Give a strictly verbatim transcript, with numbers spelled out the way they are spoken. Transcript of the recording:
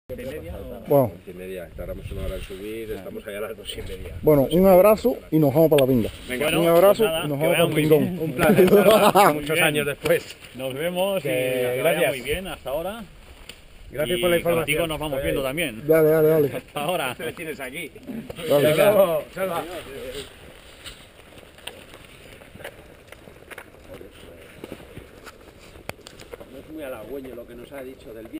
Bueno, y media, tardamos una hora en subir, estamos allá a las dos y media. bueno, un abrazo y nos vamos para la pinga. Venga, un abrazo pues nada, y nos que vamos vaya para el muy pingón. bien. Un placer, Salva, muchos bien. años después. Nos vemos y Que que vaya gracias. muy bien hasta ahora. Gracias Y por la información. contigo nos vamos viendo también. Dale, dale, dale. Hasta ahora. Me tienes aquí. Dale. Hasta luego, Salva. No es muy halagüeño lo que nos ha dicho del viento.